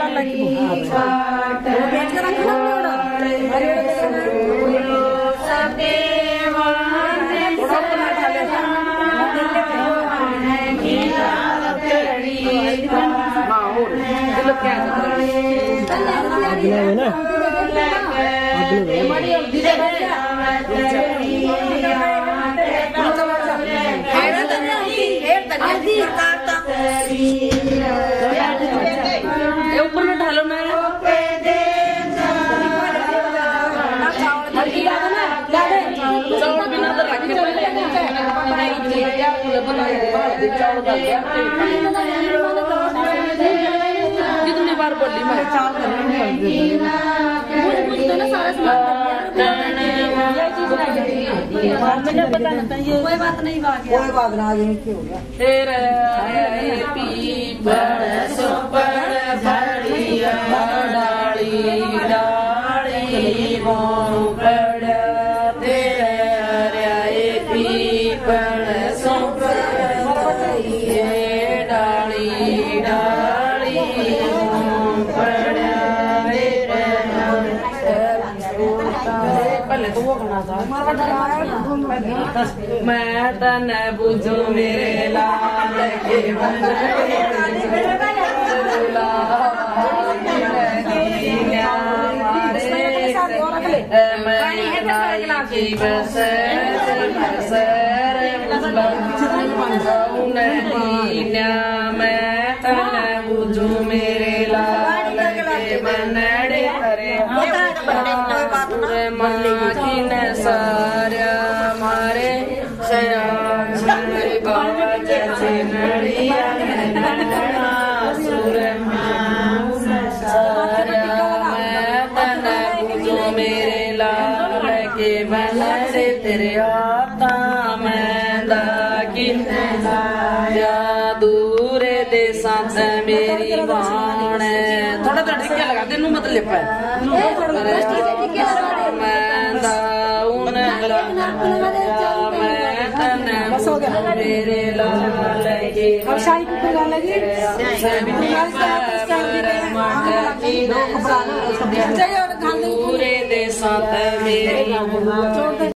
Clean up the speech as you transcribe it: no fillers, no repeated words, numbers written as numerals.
ऊपर में ढालो ना जितनी बार बोली मैं कोई बात नहीं तेरा पीपल सुपर भड़िया डाली डाली बोपड़ तेरा पीपल सुपर डाली डाली पहले तो वो बना था मैं तन बुझो मेरे लाल के मैं तन बुझो मेरे लाल के बनड़े हरे माकिन सारा मारे श्याम बाबा जैसे नड़िया सुर सारा मैं तन बुझो मेरे लाल के बनड़े तेरे आता मैं दाकिन या दूर देसा से मेरी बाण थोड़ा थोड़ा टिक्का लगा तेनू मतलब है मेरे लाल के पूरे देश मेरी